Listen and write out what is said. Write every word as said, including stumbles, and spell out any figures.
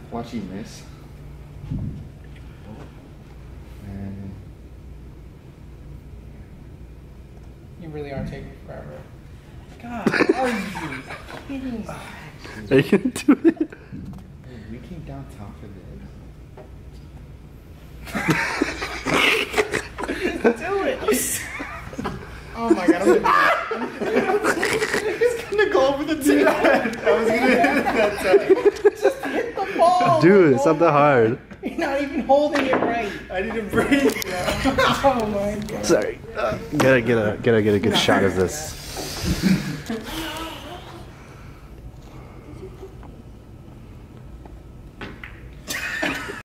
Watch you miss. And You really are taking forever. God, are you kidding? Are you gonna do it? we came down top of this. Do it. Oh my god, I'm gonna It's gonna go over the net. I was gonna hit it that time. just hit the ball. Dude, it's not that hard. You're not even holding it right. I need a break. Oh my god. Sorry. Uh, gotta get a gotta get a good shot of this.